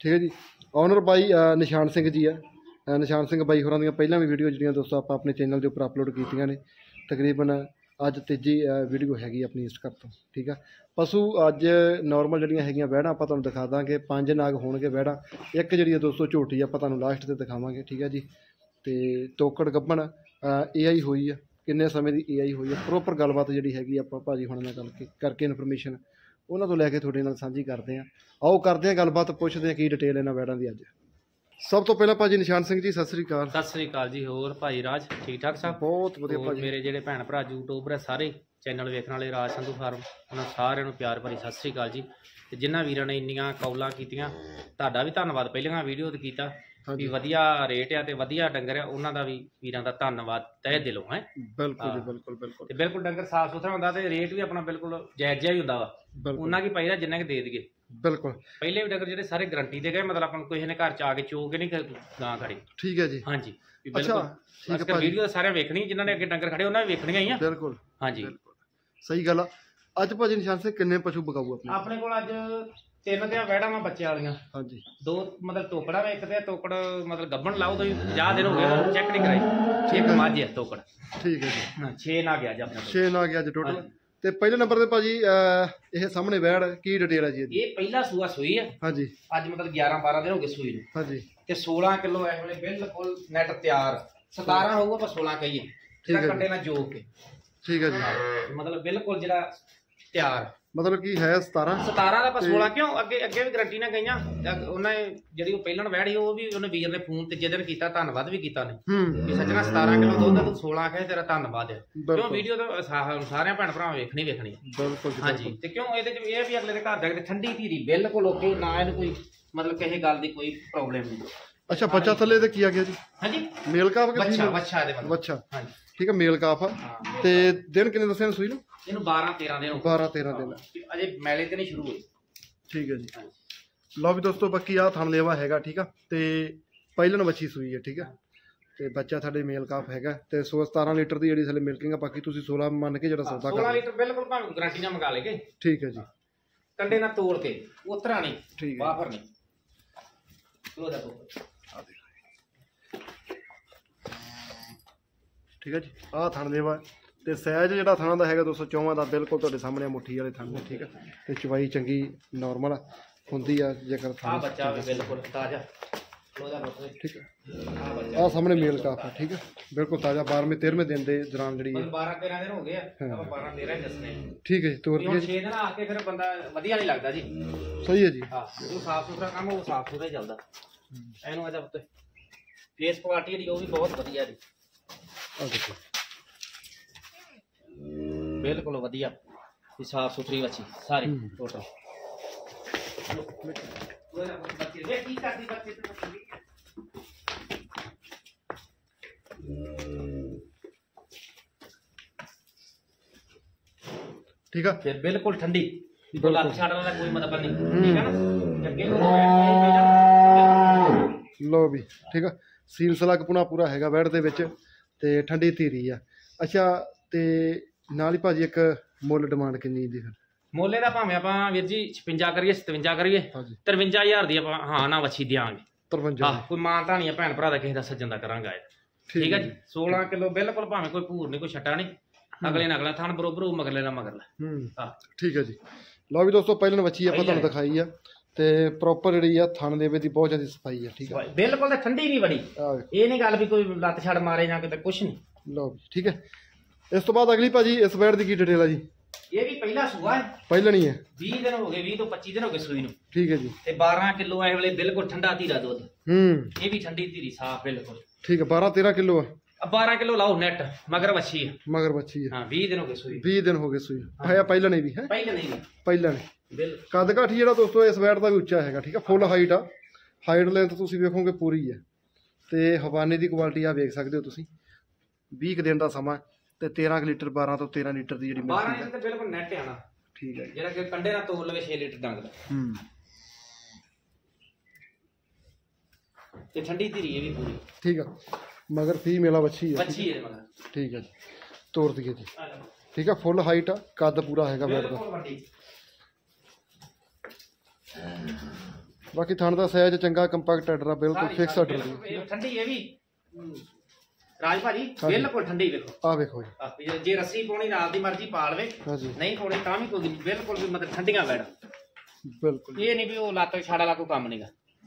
ठीक है जी। Honour by निशान सिंह जी है। निशान सिंह बाई होरां दियां पहलां भी वीडियो जिहड़ियां दोस्तों आपां अपने चैनल के उपर अपलोड कीतियां ने। तकरीबन अज तीजी वीडियो हैगी अपनी इस घर तो। ठीक है, पशु अज नॉर्मल जिहड़ियां हैगियां वैड़ां आपां तुहानूं दिखा दांगे, 5 नाग होणगे वैड़ां। एक जिहड़ी दोस्तों झोटी आपां तुहानूं लास्ट ते दिखावांगे। ठीक है जी। ते तोकड़ गब्बण AI होई है, किन्ने समय दी AI होई है, प्रोपर गलबात जिहड़ी हैगी आपां भाजी हुणां नाल करके इन्फॉर्मेशन उन्हां तों लैके तुहाडे नाल सांझी करदे आं। आओ करदे आं गलबात, पुछदे आं की डिटेल इन्हां वैड़ां दी अज। सब तो पहला भाजी निशान सिंह जी सत श्री अकाल। सत श्री अकाल जी। होर भाई राज ठीक ठाक सब? बहुत वधिया भाजी। मेरे ਜਿਹੜੇ ਭੈਣ ਭਰਾ यूट्यूबर है सारे चैनल ਵੇਖਣ ਵਾਲੇ ਰਾਜ ਸੰਧੂ ਫਾਰਮ, ਉਹਨਾਂ ਸਾਰਿਆਂ ਨੂੰ ਪਿਆਰ ਭਰੀ ਸਤਿ ਸ੍ਰੀ ਅਕਾਲ ਜੀ। ਤੇ ਜਿਨ੍ਹਾਂ ਵੀਰਾਂ ਨੇ ਇੰਨੀਆਂ ਕੌਲਾਂ ਕੀਤੀਆਂ ਤੁਹਾਡਾ ਵੀ ਧੰਨਵਾਦ। ਪਹਿਲੀਆਂ ਵੀਡੀਓ ਤੇ ਕੀਤਾ ਵੀ ਵਧੀਆ ਰੇਟ ਆ ਤੇ ਵਧੀਆ ਡੰਗਰ ਆ, ਉਹਨਾਂ ਦਾ ਵੀ ਵੀਰਾਂ ਦਾ ਧੰਨਵਾਦ ਤਹਿ ਦਿਲੋਂ ਹੈ। ਬਿਲਕੁਲ ਜੀ, ਬਿਲਕੁਲ ਬਿਲਕੁਲ। ਤੇ ਬਿਲਕੁਲ ਡੰਗਰ ਸਾਫ ਸੁਥਰਾ ਹੁੰਦਾ ਤੇ ਰੇਟ ਵੀ ਆਪਣਾ ਬਿਲਕੁਲ ਜਾਇਜ਼ ਜਿਹਾ ਹੀ ਹੁੰਦਾ ਵਾ। ਉਹਨਾਂ ਕੀ ਪਾਈਦਾ ਜਿੰਨਾ ਕਿ ਦੇ ਦਈਏ। बिल्कुल। ਪਹਿਲੇ ਵੀ ਡੰਗਰ ਜਿਹੜੇ ਸਾਰੇ ਗਰੰਟੀ ਦੇ ਗਏ, ਮਤਲਬ ਆਪਾਂ ਨੂੰ ਕਿਸੇ ਨੇ ਘਰ ਚ ਆ ਕੇ ਚੋ ਕੇ ਨਹੀਂ ਗਾਂ ਖੜੀ। ठीक है जी। हाँ जी अच्छा ठीक है। वीडियो सारे वेखनी जिन्होंने अगे डंगर खड़े उन्होंने वेखनियां ही। बिल्कुल हाँ जी सही गल। अज भाजी निशान से किन्ने पशु बकाऊ अपने को अज 3 ते वैड़ा वा बच्चे वालियां। हाँ जी। 2 मतलब टोकड़ा वे, एक ते टोकड़ मतलब गब्बन लाओ तो 50 दिन हो गए चेक नहीं कराई। एक माझ है टोकड़। ठीक है जी। 6 ना गया अपने 6 ना गया जी टोटल। ਤੇ ਪਹਿਲੇ ਨੰਬਰ ਤੇ ਭਾਜੀ ਇਹ ਸਾਹਮਣੇ ਵੈੜ ਕੀ ਡਿਟੇਲ ਹੈ ਜੀ ਇਹਦੀ? ਇਹ ਪਹਿਲਾ ਸੂਆ ਸੂਈ ਹੈ। ਹਾਂਜੀ। ਅੱਜ ਮਤਲਬ 11-12 ਦਿਨ ਹੋ ਗਏ ਸੂਈ ਨੂੰ। ਹਾਂਜੀ। ਤੇ 16 ਕਿਲੋ ਇਸ ਵੇਲੇ ਬਿਲਕੁਲ ਨੈਟ ਤਿਆਰ। 17 ਹੋਊਗਾ ਪਰ 16 ਕਹੀਏ ਜਿਹੜਾ ਕੰਡੇ ਨਾਲ ਜੋੜ ਕੇ। ਠੀਕ ਹੈ ਜੀ। ਮਤਲਬ ਬਿਲਕੁਲ ਜਿਹੜਾ ਤਿਆਰ मतलब कि है 17 ਦਾ ਪਰ 16 ਕਿਉਂ ਅੱਗੇ ਵੀ ਗਰੰਟੀ ਨਾਲ ਗਈਆਂ। ਉਹਨਾਂ ਜਿਹੜੀ ਉਹ ਪਹਿਲਾਂ ਵੈੜੀ ਉਹ ਵੀ ਉਹਨੇ ਵੀਰ ਨੇ ਫੋਨ ਤੇ ਜਿਹਦੇ ਕੀਤਾ ਧੰਨਵਾਦ ਵੀ ਕੀਤਾ ਨੇ ਕਿ ਸੱਜਣਾ 17 ਕਿਲੋ ਦੁੱਧ ਤੂੰ 16 ਕਹੇ ਤੇਰਾ ਧੰਨਵਾਦ ਹੈ। ਕਿਉਂ ਵੀਡੀਓ ਤਾਂ ਸਾਰਿਆਂ ਭੈਣ ਭਰਾਵਾਂ ਵੇਖਣੀ ਬਿਲਕੁਲ। ਹਾਂਜੀ। ਤੇ ਕਿਉਂ ਇਹਦੇ ਚ ਇਹ ਵੀ ਅਗਲੇ ਦੇ ਘਰ ਜਾ ਕੇ ਠੰਡੀ ਧੀਰੀ ਬਿਲਕੁਲ ਓਕੇ, ਨਾ ਇਹਨੂੰ ਕੋਈ ਮਤਲਬ ਕਿਸੇ ਗੱਲ ਦੀ ਕੋਈ ਪ੍ਰੋਬਲਮ ਨਹੀਂ। अच्छा बच्चा थले ते की आ गया जी? हाँ जी मेल काफ के बच्चा ਇਹਦੇ ਵੱਲ। अच्छा हाँ जी ठीक है मेल काफ ते दिन कितने दसे सूई नु? ਇਹਨੂੰ 12-13 दिन ਹੋ ਗਏ। 12-13 दिन ਅਜੇ ਮੈਲੇ ਤੇ ਨਹੀਂ ਸ਼ੁਰੂ ਹੋਈ। ठीक है जी। लो भी दोस्तों बाकी आ थन लेवा हैगा। ठीक है ते ਪਹਿਲਨ ਬੱਚੀ ਸੂਈ है। ठीक है ਤੇ ਬੱਚਾ ਸਾਡੇ ਮੇਲ ਕਾਫ ਹੈਗਾ ਤੇ 17 ਲੀਟਰ ਦੀ ਜਿਹੜੀ ਥਲੇ ਮਿਲਕਿੰਗ ਆ। ਬਾਕੀ ਤੁਸੀਂ 16 ਮੰਨ ਕੇ ਜਿਹੜਾ ਸੌਦਾ ਕਰ 16 ਲੀਟਰ ਬਿਲਕੁਲ ਭਾਵੇਂ ਗਾਰੰਟੀ ਨਾਲ ਮੰਗਾ ਲੇਗੇ। ਠੀਕ ਹੈ ਜੀ। ਕੰਡੇ ਨਾਲ ਤੋੜ ਕੇ ਉਤਰਾ ਨਹੀਂ। ਠੀਕ ਹੈ ਬਾਹਰ ਨਹੀਂ ਉਹਦਾ ਤੋਂ। ठीक है जी। आ थन लेवा ਤੇ ਸਾਈਜ਼ ਜਿਹੜਾ ਥਾਣਾ ਦਾ ਹੈਗਾ 204 ਦਾ ਬਿਲਕੁਲ ਤੁਹਾਡੇ ਸਾਹਮਣੇ ਮੁੱਠੀ ਵਾਲੇ ਥਣ ਨੇ। ਠੀਕ ਹੈ ਤੇ ਚਵਾਈ ਚੰਗੀ ਨਾਰਮਲ ਹੁੰਦੀ ਆ ਜੇਕਰ ਥਾਣਾ। ਆ ਬੱਚਾ ਵੀ ਬਿਲਕੁਲ ਤਾਜ਼ਾ। ठीक है आ सामने मेल काफ है। ठीक है बिल्कुल ताज़ा 12वें 13वें दिन के दौरान जी 12-13 दिन हो गए आ। 12-13 ही दसने। ठीक है जी। तौर पे 6 दिन आके फिर बंदा वधिया नहीं लगता जी। सही है जी। हां जो साफ सुथरा काम वो साफ सुथरा ही चलदा। ਇਹਨੂੰ ਅਜਾ ਉੱਤੇ ਫੇਸ ਕੁਆਲਿਟੀ ਜਿਹੜੀ ਉਹ ਵੀ ਬਹੁਤ ਵਧੀਆ ਜੀ। ਆ ਦੇਖੋ ਬਿਲਕੁਲ ਵਧੀਆ ਤੇ ਸਾਫ ਸੁਥਰੀ ਬੱਚੀ ਸਾਰੀ ਟੋਟਲ। ਬੱਚੇ ਵੇ ਕੀ ਕਰਦੀ ਬੱਚੇ ਤੇ ठीक है फिर बिल्कुल ठंडी ਲੱਤ ਛੱਡਣ ਦਾ ਕੋਈ ਮਤਲਬ ਨਹੀਂ। ਠੀਕ ਹੈ ਨਾ ਅੱਗੇ लो भी ठीक है सील सलग पुना पूरा हैगा वैड़ दे विच ते ठंडी धीरी आ। अच्छा ते नाल ही भाजी एक मुੱਲ डिमांड किन्नी दी फिर? ਮੋਲੇ ਦਾ ਭਾਵੇਂ ਆਪਾਂ ਵੀਰ ਜੀ 56 ਕਰੀਏ 57 ਕਰੀਏ 53000 ਦੀ ਆਪਾਂ ਹਾਂ ਨਾ ਵੱਛੀ ਦਿਆਂਗੇ। 53 ਹਾਂ ਕੋਈ ਮਾਨਤਾ ਨਹੀਂ ਆ ਭੈਣ ਭਰਾ ਦਾ ਕਿਸੇ ਦਾ ਸੱਜਣ ਦਾ ਕਰਾਂਗਾ। ਠੀਕ ਹੈ ਜੀ। 16 ਕਿਲੋ ਬਿਲਕੁਲ ਭਾਵੇਂ ਕੋਈ ਭੂਰ ਨਹੀਂ ਕੋਈ ਛੱਟਾ ਨਹੀਂ। ਅਗਲੇ ਨਾਲ ਅਗਲਾ ਥਣ ਬਰੋਬਰ ਉਹ ਮਗਰਲੇ ਨਾਲ ਮਗਰਲਾ। ਹਾਂ ਠੀਕ ਹੈ ਜੀ। ਲਓ ਵੀ ਦੋਸਤੋ ਪਹਿਲਾਂ ਵੱਛੀ ਆਪਾਂ ਤੁਹਾਨੂੰ ਦਿਖਾਈ ਆ ਤੇ ਪ੍ਰੋਪਰ ਜਿਹੜੀ ਆ ਥਣ ਦੇ ਵਿੱਚ ਦੀ ਬਹੁਤ ਜ਼ਿਆਦਾ ਸਫਾਈ ਆ। ਠੀਕ ਹੈ ਬਿਲਕੁਲ ਤੇ ਠੰਡੀ ਨਹੀਂ ਬੜੀ। ਇਹ ਨਹੀਂ ਗੱਲ ਵੀ ਕੋਈ ਲੱਤ ਛੱਡ ਮਾਰੇ ਜਾਂ ਕਿਤੇ ਕੁਛ ਨਹੀਂ। ਲਓ ਠੀਕ ਹੈ। ਇਸ ਤੋਂ ਬਾਅਦ ਅਗਲੀ ਭਾਜੀ ਇਸ ਵੈੜ ਦੀ ਕੀ ਡਿਟੇਲ ਆ ਜੀ? ਇਹ ਵੀ ਪਹਿਲਾ ਸੂਆ ਹੈ। ਪਹਿਲਾਂ ਨਹੀਂ ਹੈ। 20 ਦਿਨ ਹੋ ਗਏ 20 ਤੋਂ 25 ਦਿਨ ਹੋ ਗਏ ਸੂਈ ਨੂੰ। ਠੀਕ ਹੈ ਜੀ। ਤੇ 12 ਕਿਲੋ ਇਹ ਵੇਲੇ ਬਿਲਕੁਲ ਠੰਡਾ ਧੀਰਾ ਦੁੱਧ। ਇਹ ਵੀ ਠੰਡੀ ਧੀਰੀ ਸਾਫ ਬਿਲਕੁਲ। ਠੀਕ ਹੈ 12-13 ਕਿਲੋ ਆ। 12 ਕਿਲੋ ਲਾਓ ਨੈਟ ਮਗਰ ਵੱਛੀ ਹੈ। ਮਗਰ ਵੱਛੀ ਹੈ। ਹਾਂ 20 ਦਿਨ ਹੋ ਗਏ ਸੂਈ। 20 ਦਿਨ ਹੋ ਗਏ ਸੂਈ ਹੈ। ਪਹਿਲਾਂ ਨਹੀਂ ਵੀ ਹੈ। ਪਹਿਲਾਂ ਨਹੀਂ ਪਹਿਲਾਂ ਨਹੀਂ। ਬਿਲਕੁਲ ਕੱਦ ਕਾਠੀ ਜਿਹੜਾ ਦੋਸਤੋ ਇਸ ਵੈੜ ਦਾ ਵੀ ਉੱਚਾ ਹੈਗਾ। ਠੀਕ ਹੈ ਫੁੱਲ ਹਾਈਟ ਆ। ਹਾਈਟ ਲੈਂਥ ਤੁਸੀਂ ਵੇਖੋਗੇ ਪੂਰੀ ਹੈ ਤੇ ਹਵਾਨੇ ਦੀ ਕੁਆਲਿਟੀ ਆ ਵੇਖ ਸਕਦੇ ਹੋ ਤੁਸੀਂ। 20 ਦਿਨ ਦਾ ਸਮਾਂ ਤੇ 13 ਲੀਟਰ 12 ਤੋਂ 13 ਲੀਟਰ ਦੀ ਜਿਹੜੀ 12 ਲੀਟਰ ਤੇ ਬਿਲਕੁਲ ਨੈਟ ਆਣਾ। ਠੀਕ ਹੈ ਜਿਹੜਾ ਕਿ ਕੰਡੇ ਨਾਲ ਤੋੜ ਲਵੇ 6 ਲੀਟਰ ਡੰਗ ਦਾ। ਤੇ ਠੰਡੀ ਧੀਰੀ ਇਹ ਵੀ ਪੂਰੀ। ਠੀਕ ਆ ਮਗਰ ਫੀਮੇਲ ਆ ਵੱਛੀ ਹੈ। ਵੱਛੀ ਹੈ ਮਗਰ। ਠੀਕ ਹੈ ਜੀ ਤੋੜ ਦਈਏ ਜੀ। ਠੀਕ ਆ ਫੁੱਲ ਹਾਈਟ ਆ ਕੱਦ ਪੂਰਾ ਹੈਗਾ ਵੈੜ ਦਾ। ਬਾਕੀ ਥਣ ਦਾ ਸਾਈਜ਼ ਚੰਗਾ ਕੰਪੈਕਟ ਆਰਡਰ ਆ ਬਿਲਕੁਲ ਫਿਕਸ ਆਰਡਰ ਦੀ ਠੰਡੀ ਇਹ ਵੀ ਰਾਜ ਭਾਜੀ ਬਿਲਕੁਲ ਠੰਡੀ ਵੇਖੋ ਆ ਵੇਖੋ ਜੀ ਜੇ ਰੱਸੀ ਪਾਉਣੀ ਰਾਤ ਦੀ ਮਰਜ਼ੀ ਪਾ ਲਵੇ ਨਹੀਂ ਪਾਉਣੀ ਤਾਂ ਵੀ ਕੋਈ ਬਿਲਕੁਲ ਵੀ ਮਤਲਬ ਠੰਡੀਆਂ ਵੈੜ ਬਿਲਕੁਲ ਇਹ ਨਹੀਂ ਵੀ ਉਹ ਲੱਤ ਛਾੜਾ ਲਾ ਕੋਈ ਕੰਮ ਨਹੀਂਗਾ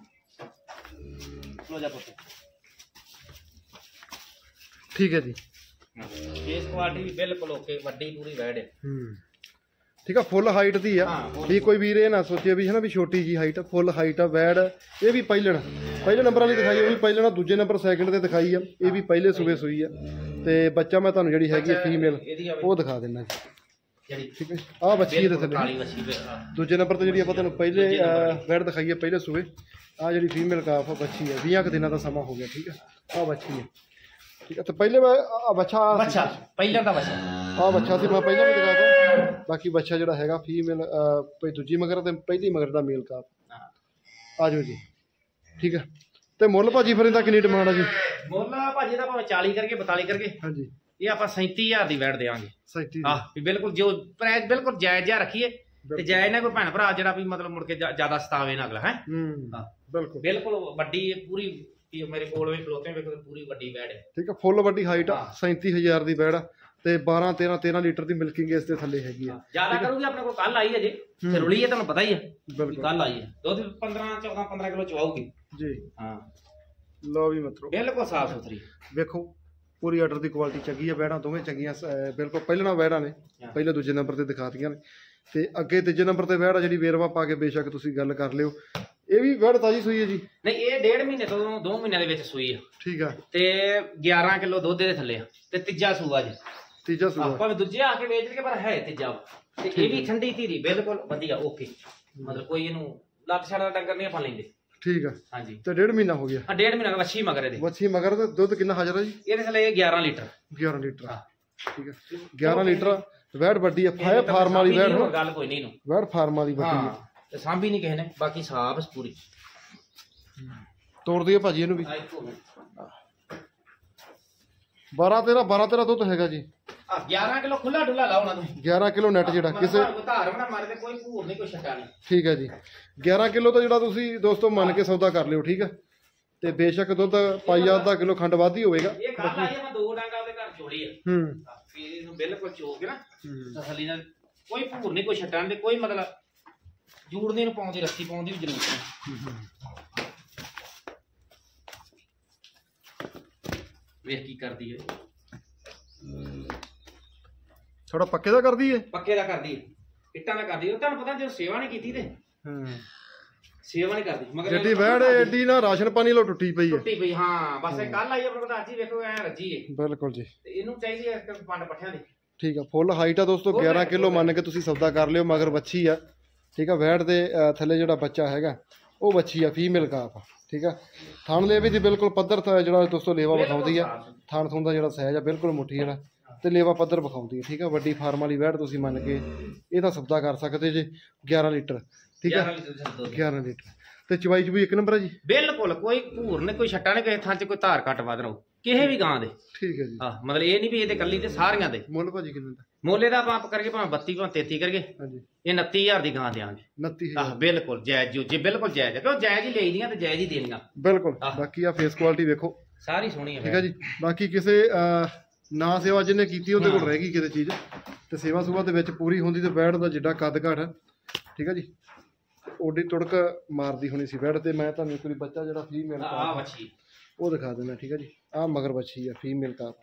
ਲੋ ਜਾ ਪੁੱਤ ਠੀਕ ਹੈ ਜੀ ਇਸ ਕੁਆਲਿਟੀ ਵੀ ਬਿਲਕੁਲ ਓਕੇ ਵੱਡੀ ਪੂਰੀ ਵੈੜ ਹੈ ਠੀਕ ਆ ਫੁੱਲ ਹਾਈਟ ਦੀ ਆ ਵੀ ਕੋਈ ਵੀਰ ਇਹ ਨਾ ਸੋਚੇ ਵੀ ਹੈ ਨਾ ਵੀ ਛੋਟੀ ਜੀ ਹਾਈਟ ਫੁੱਲ ਹਾਈਟ ਆ ਵੈੜ ਇਹ ਵੀ ਪਹਿਲੇ ਨੰਬਰ ਵਾਲੀ ਦਿਖਾਈ ਉਹ ਵੀ ਪਹਿਲਣਾ ਦੂਜੇ ਨੰਬਰ ਸੈਕਿੰਡ ਤੇ ਦਿਖਾਈ ਆ ਇਹ ਵੀ ਪਹਿਲੇ ਸੂਬੇ ਸੂਈ ਆ ਤੇ ਬੱਚਾ ਮੈਂ ਤੁਹਾਨੂੰ ਜਿਹੜੀ ਹੈਗੀ ਫੀਮੇਲ ਉਹ ਦਿਖਾ ਦਿੰਦਾ ਜੀ ਠੀਕ ਹੈ ਆ ਬੱਚੀ ਇਹਦੇ ਥੱਲੇ ਦੂਜੇ ਨੰਬਰ ਤੇ ਜਿਹੜੀ ਆਪਾਂ ਤੁਹਾਨੂੰ ਪਹਿਲੇ ਵੈੜ ਦਿਖਾਈ ਆ ਪਹਿਲੇ ਸੂਬੇ ਆ ਜਿਹੜੀ ਫੀਮੇਲ ਕਾਫ ਆ ਬੱਚੀ ਆ 20 ਦਿਨਾਂ ਦਾ ਸਮਾਂ ਹੋ ਗਿਆ ਠੀਕ ਆ ਆ ਬੱਚੀ ਆ ਠੀਕ ਹੈ ਤੇ ਪਹਿਲੇ ਬੱਚਾ ਪਹਿਲਾਂ ਦਾ ਬੱਚਾ ਆ ਬੱਚਾ ਸੀ ਮੈਂ ਪਹਿਲਾਂ ਵੀ ਦਿਖਾਤਾ ਬਾਕੀ ਬੱਚਾ ਜਿਹੜਾ ਹੈਗਾ ਫੀਮੇਲ ਕੋਈ ਦੂਜੀ ਮਗਰ ਤੇ ਪਹਿਲੀ ਮਗਰ ਦਾ ਮੇਲ ਕਾਪ ਆ ਜਾਓ ਜੀ ਠੀਕ ਹੈ ਤੇ ਮੁੱਲ ਭਾਜੀ ਫਿਰ ਇਹਦਾ ਕਿੰਨੀ ਡਿਮਾਂਡ ਆ ਜੀ ਮੁੱਲ ਭਾਜੀ ਦਾ ਭਾਵੇਂ 40 ਕਰਕੇ 42 ਕਰਕੇ ਹਾਂਜੀ ਇਹ ਆਪਾਂ 37000 ਦੀ ਵੈਟ ਦੇਵਾਂਗੇ 37 ਹਾਂ ਵੀ ਬਿਲਕੁਲ ਜੋ ਪ੍ਰਾਈਸ ਬਿਲਕੁਲ ਜਾਇਜ਼ ਜਿਹਾ ਰੱਖੀਏ ਤੇ ਜਾਇਜ਼ ਨਾ ਕੋਈ ਭੈਣ ਭਰਾ ਜਿਹੜਾ ਵੀ ਮਤਲਬ ਮੁੜ ਕੇ ਜ਼ਿਆਦਾ ਸਤਾਵੇ ਨਾ ਅਗਲਾ ਹੈ ਹਾਂ ਬਿਲਕੁਲ ਬਿਲਕੁਲ ਵੱਡੀ ਪੂਰੀ ਮੇਰੇ ਕੋਲ ਵੀ ਖਲੋਤੇ ਵੇਖੋ ਪੂਰੀ ਵੱਡੀ ਵੈੜ ਹੈ ਠੀਕ ਹੈ ਫੁੱਲ ਵੱਡੀ ਹਾਈਟ ਆ 37000 ਦੀ ਵੈੜ ਆ ਤੇ 13 ਲੀਟਰ ਦੀ ਮਿਲਕਿੰਗ ਇਸ ਦੇ ਥੱਲੇ ਹੈਗੀ ਆ ਜ਼ਿਆਦਾ ਕਰੂਗੀ ਆਪਣੇ ਕੋਲ ਕੱਲ ਆਈ ਹੈ ਜੀ ਤੇ ਰੁਲੀ ਹੈ ਤੁਹਾਨੂੰ ਪਤਾ ਹੀ ਹੈ ਕੱਲ ਆਈ ਹੈ ਦੁੱਧ 15 ਕਿਲੋ ਚਵਾਉਗੀ ਜੀ ਹਾਂ ਲਓ ਵੀ ਮਤਰੋ ਬਿਲਕੁਲ ਸਾਫ ਸੁਥਰੀ ਵੇਖੋ ਪੂਰੀ ਆਰਡਰ ਦੀ ਕੁਆਲਿਟੀ ਚੰਗੀ ਆ ਵੈੜਾਂ ਦੋਵੇਂ ਚੰਗੀਆਂ ਬਿਲਕੁਲ ਪਹਿਲਣਾ ਵੈੜਾਂ ਨੇ ਪਹਿਲੇ ਦੂਜੇ ਨੰਬਰ ਤੇ ਦਿਖਾਤੀਆਂ ਨੇ ਤੇ ਅੱਗੇ ਤੀਜੇ ਨੰਬਰ ਤੇ ਵੈੜ ਆ ਜਿਹੜੀ ਵੇਰਵਾ ਪਾ ਕੇ ਬੇਸ਼ੱਕ ਤੁਸੀਂ ਗੱਲ ਕਰ ਲਿਓ ਇਹ ਵੀ ਵੈੜ ਤਾਜੀ ਸੂਈ ਹੈ ਜੀ ਨਹੀਂ ਇਹ 1.5 ਮਹੀਨੇ ਤੋਂ 2 ਮਹੀਨਿਆਂ ਦੇ ਵਿੱਚ ਸੂਈ ਆ ਠੀਕ ਆ ਤੇ 11 ਕਿਲੋ ਦੁੱਧ ਦੇ ਥੱਲੇ ਆ ਤੇ ਤੀਜਾ ਸੂਆ ਜੀ ਤੀਜਾ ਸੂਆ ਭਾਵੇਂ ਦੂਜੇ ਆ ਕੇ ਵੇਚ ਕੇ ਪਰ ਹੈ ਤੀਜਾ ਤੇ ਇਹ ਵੀ ਠੰਡੀ ਧੀਰੀ ਬਿਲਕੁਲ ਵਧੀਆ ਓਕੇ ਮਤਲਬ ਕੋਈ ਇਹਨੂੰ ਲੱਤ ਛੜਾ ਦਾ ਡੰਗਰ ਨਹੀਂ ਆਪਾਂ ਲੈਂਦੇ ਠੀਕ ਆ ਹਾਂਜੀ ਤੇ 1.5 ਮਹੀਨਾ ਹੋ ਗਿਆ ਹਾਂ 1.5 ਮਹੀਨਾ ਦਾ ਵੱਛੀ ਮਗਰ ਇਹਦੇ ਵੱਛੀ ਮਗਰ ਤੇ ਦੁੱਧ ਕਿੰਨਾ ਹਾਜ਼ਰ ਹੈ ਜੀ ਇਹਦੇ ਥੱਲੇ 11 ਲੀਟਰ ਠੀਕ ਆ 11 ਲੀਟਰ ਵੈੜ ਵੱਡੀ ਆ ਫਾਰਮ ਵਾਲੀ ਵੈੜ ਹੋ ਗੱਲ ਕੋਈ ਨਹੀਂ ਇਹਨੂੰ ਵੈੜ ਫਾਰਮ ਵਾਲੀ ਵੱਡੀ ਆ ਤੇ ਸਾਂਭੀ ਨਹੀਂ ਕਿਸੇ ਨੇ ਬਾਕੀ ਸਾਫ ਪੂਰੀ ਤੋੜ ਦਈਏ ਭਾਜੀ ਇਹਨੂੰ ਵੀ 12 ਦੁੱਧ ਹੈਗਾ ਜੀ 11 ਕਿਲੋ ਖੁੱਲਾ ਡੁੱਲਾ ਲਾਉਣਾ ਤੁਸੀਂ 11 ਕਿਲੋ ਨੈਟ ਜਿਹੜਾ ਕਿਸੇ ਧਾਰ ਬਣਾ ਮਾਰੇ ਤੇ ਕੋਈ ਭੂਰ ਨਹੀਂ ਕੋਈ ਛੱਟਾ ਨਹੀਂ ਠੀਕ ਹੈ ਜੀ 11 ਕਿਲੋ ਤਾਂ ਜਿਹੜਾ ਤੁਸੀਂ ਦੋਸਤੋ ਮੰਨ ਕੇ ਸੌਦਾ ਕਰ ਲਿਓ ਠੀਕ ਹੈ ਤੇ ਬੇਸ਼ੱਕ ਦੁੱਧ ਪਾਈਆ ਅੱਧਾ ਕਿਲੋ ਖੰਡ ਵੱਧ ਹੀ ਹੋਵੇਗਾ ਇਹ ਕੱਲ ਆਈ ਮੈਂ 2 ਡਾਂਗਾ ਉਹਦੇ ਘਰ ਛੋੜੀ ਆ ਫਿਰ ਇਹਨੂੰ ਬਿਲਕੁਲ ਚੋਕ ਕੇ ਨਾ ਤਸੱਲੀ ਨਾਲ ਕੋਈ ਭੂਰ ਨਹੀਂ ਕੋਈ ਛੱਟਾ ਨਹੀਂ ਕੋਈ ਮਤਲਬ ਜੂੜਨੇ ਨੂੰ ਪਾਉਂਦੀ ਰੱਸੀ ਪਾਉਂਦੀ ਵੀ ਜ਼ਰੂਰਤ ਨਹੀਂ ਵੇਖ ਕੀ ਕਰਦੀ ਹੈ ਥੋੜਾ ਪੱਕੇ ਦਾ ਕਰਦੀ ਹੈ ਪੱਕੇ ਦਾ ਕਰਦੀ ਹੈ ਇੱਟਾਂ ਦਾ ਕਰਦੀ ਹੈ ਤੁਹਾਨੂੰ ਪਤਾ ਜੇ ਸੇਵਾ ਨਹੀਂ ਕੀਤੀ ਤੇ ਸੇਵਾ ਨਹੀਂ ਕਰਦੀ ਮਗਰ ਜੱਡੀ ਵੈੜ ਐਡੀ ਨਾ ਰਾਸ਼ਨ ਪਾਣੀ ਲੋ ਟੁੱਟੀ ਪਈ ਹਾਂ ਬਸ ਇਹ ਕੱਲ ਆਈ ਆਪਣੇ ਕੋਲ ਅੱਜ ਹੀ ਵੇਖੋ ਐ ਰੱਜੀ ਹੈ ਬਿਲਕੁਲ ਜੀ ਤੇ ਇਹਨੂੰ ਚਾਹੀਦੀ ਹੈ ਪੰਡ ਪੱਠਿਆਂ ਦੀ ਠੀਕ ਆ ਫੁੱਲ ਹਾਈਟ ਆ ਦੋਸਤੋ 11 ਕਿਲੋ ਮੰਨ ਕੇ ਤੁਸੀਂ ਸੌਦਾ ਕਰ ਲਿਓ ਮਗਰ ਵੱਛੀ ਆ ਠੀਕ ਆ ਵੈੜ ਦੇ ਥੱਲੇ ਜਿਹੜਾ ਬੱਚਾ ਹੈਗਾ ਉਹ ਵੱਛੀ ਆ ਫੀਮੇਲ ਕਾਪ ਠੀਕ ਆ ਥਣ ਲੇਵੇ ਦੀ ਬਿਲਕੁਲ ਪੱਧਰ ਜਿਹੜਾ ਦੋਸਤੋ ਲੇਵਾ ਵਿਖਾਉਂਦੀ ਆ ਥਣ ਥੁਣ ਦਾ ਜਿਹੜਾ ਸਾਈਜ਼ ਆ ਬਿਲਕੁਲ ਮੁੱਠੀ ਵਾਲਾ ਤੇ ਲੇਵਾ ਪੱਧਰ ਵਿਖਾਉਂਦੀ ਆ ਠੀਕ ਆ ਵੱਡੀ ਫਾਰਮ ਵਾਲੀ ਵੈੜ ਤੁਸੀਂ ਮੰਨ ਕੇ ਇਹਦਾ ਸੌਦਾ ਕਰ ਸਕਦੇ ਜੇ 11 ਲੀਟਰ ਠੀਕ ਆ 11 ਲੀਟਰ ਤੇ ਚਵਾਈ ਚੁਈ ਇੱਕ ਨੰਬਰ ਆ ਜੀ ਬਿਲਕੁਲ ਕੋਈ ਭੂਰ ਨੇ ਕੋਈ ਛੱਟਾ ਨੇ ਕਿਸੇ ਥਾਂ 'ਚ ਕੋਈ ਧਾਰ ਘੱਟ ਵੱਧ ਰਹੋ ਕਿਸੇ ਵੀ ਗਾਂ ਦੇ ਠੀਕ ਹੈ ਜੀ ਹਾਂ ਮਤਲਬ ਇਹ ਨਹੀਂ ਵੀ ਇਹ ਤੇ ਕੱਲੀ ਤੇ ਸਾਰੀਆਂ ਦੇ ਮੁੱਲ ਭਾਜੀ ਕਿੰਨੇ ਦਾ ਮੁੱਲ ਇਹਦਾ ਆਪਾਂ ਕਰਕੇ ਭਾਵੇਂ 32 ਭਾਵੇਂ 33 ਕਰਕੇ ਹਾਂਜੀ ਇਹ 29000 ਦੀ ਗਾਂ ਦੇਵਾਂਗੇ 29000 ਬਿਲਕੁਲ ਜਾਇਜ਼ ਜੀ ਬਿਲਕੁਲ ਜਾਇਜ਼ ਕਿਉਂ ਜਾਇਜ਼ ਹੀ ਲਈਆਂ ਤੇ ਜਾਇਜ਼ ਹੀ ਦੇਣੀਆਂ ਬਿਲਕੁਲ ਬਾਕੀ ਆ ਫੇਸ ਕੁਆਲਿਟੀ ਵੇਖੋ ਸਾਰੀ ਸੋਹਣੀ ਹੈ ਠੀਕ ਹੈ ਜੀ ਬਾਕੀ ਕਿਸੇ ਨਾ ਸੇਵਾ ਜਿਹਨੇ ਕੀਤੀ ਉਹਦੇ ਕੋਲ ਰਹਿ ਗਈ ਕਿਤੇ ਚੀਜ਼ ਤੇ ਸੇਵਾ ਸੁਭਾ ਦੇ ਵਿੱਚ ਪੂਰੀ ਹੁੰਦੀ ਤੇ ਵੈੜ ਦਾ ਜਿੱਡਾ ਕੱਦ ਘਾਟ ਠੀਕ ਹੈ ਜੀ ਓਡੀ ਤੁੜਕ ਮਾਰਦੀ ਹੋਣੀ ਸੀ ਵੈੜ ਤੇ ਮੈਂ ਤੁਹਾਨੂੰ ਇੱਕ ਵਾਰੀ ਬੱਚਾ ਜਿਹੜਾ ਫੀਮੇਲ ਆ ਵੱਛੀ ਉਹ ਦਿਖਾ ਦਿੰਦਾ ਠੀਕ ਹੈ ਜੀ ਆ ਮਗਰ ਬੱਚੀ ਆ ਫੀਮੇਲ ਕਾਪ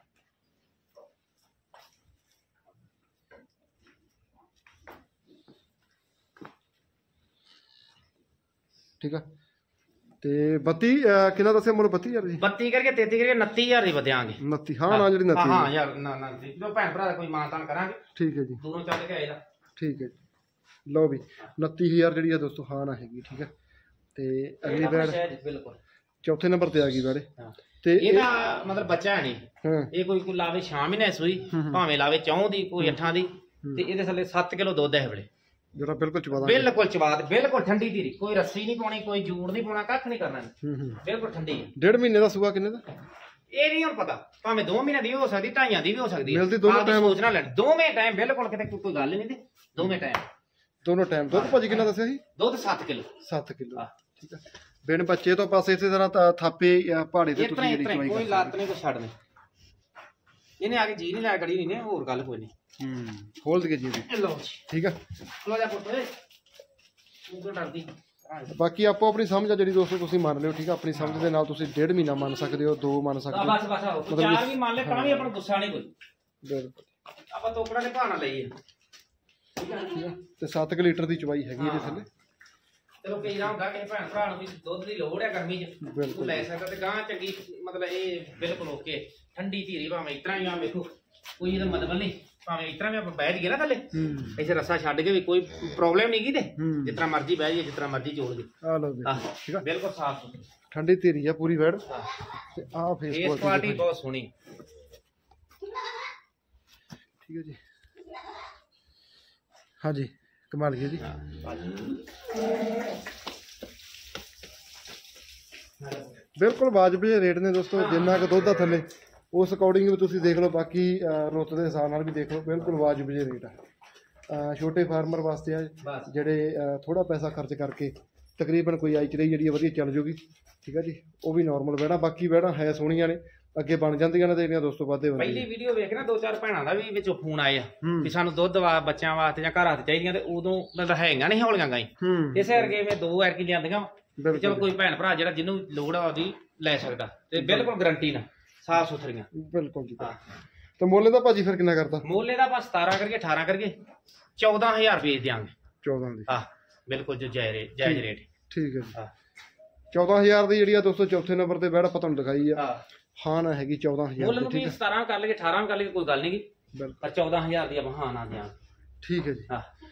ਠੀਕ ਆ ਤੇ 32 ਕਿੰਨਾ ਦੱਸਿਆ ਮੁੱਲ 32000 ਜੀ 32 ਕਰਕੇ 33 ਕਰਕੇ 29000 ਦੀ ਵਧਿਆਂਗੇ 29 ਹਾਂ ਨਾ ਜਿਹੜੀ 29 ਹਾਂ ਯਾਰ ਨਾ ਜੋ ਭੈਣ ਭਰਾ ਦਾ ਕੋਈ ਮਾਨਤਾਨ ਕਰਾਂਗੇ ਠੀਕ ਹੈ ਜੀ ਦੂਰੋਂ ਚੱਲ ਕੇ ਆਏਗਾ ਠੀਕ ਹੈ ਜੀ ਲਓ ਵੀ 29000 ਜਿਹੜੀ ਆ ਦੋਸਤੋ ਹਾਂ ਨਾ ਹੈਗੀ ਠੀਕ ਹੈ ਤੇ ਅਗਲੀ ਵੈੜ ਬਿਲਕੁਲ ਚੌਥੇ ਨੰਬਰ ਤੇ ਆ ਗਈ ਵੈੜੇ ਤੇ ਇਹਦਾ ਮਤਲਬ ਬੱਚਾ ਹੈ ਨਹੀਂ ਇਹ ਕੋਈ ਲਾਵੇ ਸ਼ਾਮ ਹੀ ਨਾ ਸੂਈ ਭਾਵੇਂ ਲਾਵੇ ਚੌਂ ਦੀ ਕੋਈ 8 ਦੀ ਤੇ ਇਹਦੇ ਥੱਲੇ 7 ਕਿਲੋ ਦੁੱਧ ਹੈ ਵੇਲੇ ਜਿਹੜਾ ਬਿਲਕੁਲ ਚਵਾਦਾ ਬਿਲਕੁਲ ਚਵਾਦ ਬਿਲਕੁਲ ਠੰਡੀ ਧੀਰੀ ਕੋਈ ਰੱਸੀ ਨਹੀਂ ਪਾਉਣੀ ਕੋਈ ਜੂੜ ਨਹੀਂ ਪਾਉਣਾ ਕੱਖ ਨਹੀਂ ਕਰਨਾ ਬਿਲਕੁਲ ਠੰਡੀ ਹੈ 1.5 ਮਹੀਨੇ ਦਾ ਸੂਆ ਕਿੰਨੇ ਦਾ ਇਹ ਨਹੀਂ ਹੁਣ ਪਤਾ ਭਾਵੇਂ 2 ਮਹੀਨੇ ਦੀ ਹੋ ਸਕਦੀ 2.5 ਦੀ ਵੀ ਹੋ ਸਕਦੀ ਮਿਲਦੀ ਦੋਵੇਂ ਟਾਈਮ ਸੋਚਣਾ ਲੈਣ ਦੋਵੇਂ ਟਾਈਮ ਬਿਲਕੁਲ ਕਿਤੇ ਕੋਈ ਗੱਲ ਨਹੀਂ ਤੇ ਦੋਵੇਂ ਟਾਈਮ ਦੋਨੋਂ ਟਾਈਮ ਦੁੱਧ ਭਾਜੀ ਕਿੰਨਾ ਦੱਸਿਆ ਸੀ ਦੁੱਧ 7 ਕਿਲੋ 7 ਕਿਲੋ ਠੀਕ ਆ। ਬਿਨ ਬੱਚੇ ਤੋਂ ਪਾਸੇ ਇਸੇ ਤਰ੍ਹਾਂ ਥਾਪੇ ਪਹਾੜੇ ਤੇ ਤੁਸੀਂ ਜਿਹੜੀ ਚਵਾਈ ਕੋਈ ਲੱਤ ਨਹੀਂ ਕੋਈ ਛੱਡ ਨਹੀਂ ਇਹਨੇ ਆ ਕੇ ਜੀ ਨਹੀਂ ਲਾਇਆ ਗੜੀ ਨਹੀਂ ਨੇ ਹੋਰ ਗੱਲ ਕੋਈ ਨਹੀਂ ਖੋਲ ਦਈਏ ਜੀ ਲਓ ਜੀ ਠੀਕ ਆ। ਲੋ ਜਾ ਪੁੱਤ ਓਏ ਤੂੰ ਕਿਉਂ ਡਰਦੀ ਬਾਕੀ ਆਪੋ ਆਪਣੀ ਸਮਝ ਆ ਜਿਹੜੀ ਦੋਸਤੋ ਤੁਸੀਂ ਮੰਨ ਲਿਓ ਠੀਕ ਆ। ਆਪਣੀ ਸਮਝ ਦੇ ਨਾਲ ਤੁਸੀਂ 1.5 ਮਹੀਨਾ ਮੰਨ ਸਕਦੇ ਹੋ 2 ਮੰਨ ਸਕਦੇ ਹੋ ਬਸ ਬਸ ਆਹੋ 4 ਵੀ ਮੰਨ ਲੈ ਤਾਂ ਵੀ ਆਪਣਾ ਗੁੱਸਾ ਨਹੀਂ ਕੋਈ ਬਿਲਕੁਲ ਆਪਾਂ ਤੋਕੜਾ ਦੇ ਭਾਣਾ ਲਈਏ ਠੀਕ ਆ। ਤੇ 7 ਲੀਟਰ ਦੀ ਚਵਾਈ ਹੈਗੀ ਇਹਦੇ ਥੱਲੇ। ਚਲੋ ਕਈ ਨਾ ਹੁੰਦਾ ਕਿਸੇ ਭੈਣ ਭਰਾ ਨੂੰ ਵੀ ਦੁੱਧ ਦੀ ਲੋੜ ਹੈ ਗਰਮੀ 'ਚ ਤੂੰ ਲੈ ਸਕਦਾ ਤੇ ਗਾਂ ਚੰਗੀ ਮਤਲਬ ਇਹ ਬਿਲਕੁਲ ਓਕੇ ਠੰਡੀ ਧੀਰੀ ਭਾਵੇਂ ਇਤਰਾ ਹੀ ਆ ਵੇਖੋ ਕੋਈ ਇਹਦਾ ਮਤਲਬ ਨਹੀਂ ਭਾਵੇਂ ਇਤਰਾ ਵੀ ਆਪਾਂ ਬੈਠ ਗਏ ਨਾ ਥੱਲੇ ਇੱਥੇ ਰੱਸਾ ਛੱਡ ਕੇ ਵੀ ਕੋਈ ਪ੍ਰੋਬਲਮ ਨਹੀਂ ਗੀ ਤੇ ਜਿਸ ਤਰ੍ਹਾਂ ਮਰਜ਼ੀ ਬਹਿ ਜਾਈਏ ਜਿਸ ਤਰ੍ਹਾਂ ਮਰਜ਼ੀ ਚੋਲ ਦੇ ਆ ਲਓ ਠੀਕ ਆ ਬਿਲਕੁਲ ਸਾਫ਼ ਸੁਥਰੀ ਠੰਡੀ ਧੀਰੀ ਆ ਪੂਰੀ ਵੈੜ ਤੇ ਆ ਫੇਸ ਕੁਆਲਿਟੀ ਬਹੁਤ ਸੋਹਣੀ ਠੀਕ ਹੈ ਜੀ। ਹਾਂਜੀ ਕਮਾਲ ਗਿਆ ਜੀ। ਬਿਲਕੁਲ ਵਾਜਬ ਜਿਹੇ ਰੇਟ ਨੇ ਦੋਸਤੋ ਜਿੰਨਾ ਕੁ ਦੁੱਧ ਆ ਥੱਲੇ ਉਸ ਅਕੋਰਡਿੰਗ ਵੀ ਤੁਸੀਂ ਦੇਖ ਲਓ ਬਾਕੀ ਰੁੱਤ ਦੇ ਹਿਸਾਬ ਨਾਲ ਵੀ ਦੇਖ ਲਓ ਬਿਲਕੁਲ ਵਾਜਬ ਜਿਹੇ ਰੇਟ ਆ ਛੋਟੇ ਫਾਰਮਰ ਵਾਸਤੇ ਆ ਜਿਹੜੇ ਥੋੜਾ ਪੈਸਾ ਖਰਚ ਕਰਕੇ ਤਕਰੀਬਨ ਕੋਈ ਆਈ ਚੜਾਈ ਜਿਹੜੀ ਵਧੀਆ ਚੱਲ ਜੂਗੀ ਠੀਕ ਆ ਜੀ। ਉਹ ਵੀ ਨਾਰਮਲ ਵੈੜਾਂ ਬਾਕੀ ਵੈੜਾਂ ਹੈ ਸੋਹਣੀਆਂ ਨੇ ਅੱਗੇ ਬਣ ਜਾਂਦੀਆਂ ਨੇ ਤੇ ਇਹਨਾਂ ਦੋਸਤੋ ਵਾਧੇ ਹੁੰਦੇ। ਪਹਿਲੀ ਵੀਡੀਓ ਵੇਖ ਨਾ 2-4 ਭੈਣਾਂ ਦਾ ਵੀ ਵਿੱਚੋਂ ਫੋਨ ਆਏ ਆ ਵੀ ਸਾਨੂੰ ਦੁੱਧ ਬੱਚਿਆਂ ਵਾਸਤੇ ਜਾਂ ਘਰ ਵਾਸਤੇ ਚਾਹੀਦੀਆਂ ਤੇ ਉਦੋਂ ਮਤਲਬ ਹੈਗੀਆਂ ਨਹੀਂ ਹੌਲੀਆਂ ਗਾਈ ਇਸੇ ਕਰਕੇ ਮੈਂ 2 ਐਰਕੀ ਲਿਆਂਦੀਆਂ ਚਲੋ ਕੋਈ ਭੈਣ ਭਰਾ ਜਿਹੜਾ ਜਿਹਨੂੰ ਲੋੜ ਆ ਉਹਦੀ ਲੈ ਸਕਦਾ ਤੇ ਬਿਲਕੁਲ ਗਰੰਟੀ ਨਾਲ ਸਾਫ ਸੁਥਰੀਆਂ ਬਿਲਕੁਲ ਜੀ। ਤੇ ਮੁੱਲ ਦਾ ਭਾਜੀ ਫਿਰ ਕਿੰਨਾ ਕਰਦਾ? ਮੁੱਲ ਇਹਦਾ ਆਪਾਂ 17 ਕਰਕੇ 18 ਕਰਕੇ 14000 ਰੁਪਏ ਦਿਆਂਗੇ 14 ਦੀ ਬਿਲਕੁਲ ਜੋ ਜਾਇਜ਼ ਰੇਟ ਠੀਕ ਹੈ ਜੀ। 14000 ਦੀ ਜਿਹੜੀ ਆ ਦੋਸਤੋ ਚੌਥੇ ਨੰਬਰ ਤੇ ਵੈੜ ਆਪਾਂ ਤੁਹਾਨੂੰ ਦਿਖਾਈ ਆ ਹਾਂ ਨਾ ਹੈਗੀ 14000 ਮੁੱਲ ਨੂੰ ਵੀ 17 ਕਰ ਲਈਏ 18 ਕਰ ਲਈਏ ਕੋਈ ਗੱਲ ਨਹੀਂ ਗੀ ਪਰ 14000 ਦੀ ਆਪਾਂ ਹਾਂ ਨਾ ਦਿਆਂ ਠੀਕ ਹੈ ਜੀ।